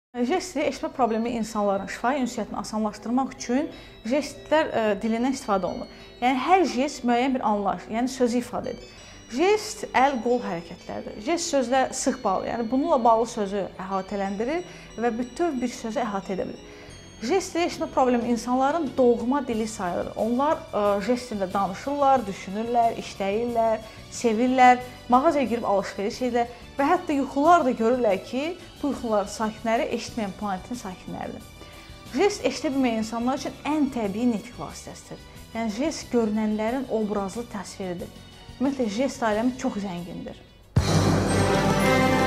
Jest eşitmə problemi insanların şifahi ünsiyyətini asanlaşdırmaq üçün jestlər dilindən istifadə olunur. Yəni hər jest müəyyən bir anlayış, yəni sözü ifadə edir. Jest əl-qol hərəkətləridir. Jest sözlə sıx bağlı, yəni bununla bağlı sözü əhatələndirir və bütöv bir sözü əhatə edə bilir. Jest ilə eşitmə problemi insanların doğma dili sayılır. Onlar jest dilində danışırlar, düşünürlər, işləyirlər, sevirlər, mağazaya girib alış-veriş edirlər və hətta yuxular da görürlər ki, bu yuxuların sakinləri eşitməyən planetin sakinləridir. Jest eşidə bilməyən insanlar üçün ən təbii nitq vasitəsidir. Yəni jest görünənlərin obrazlı təsviridir. Ümumiyyətlə jest aləmi çox zəngindir.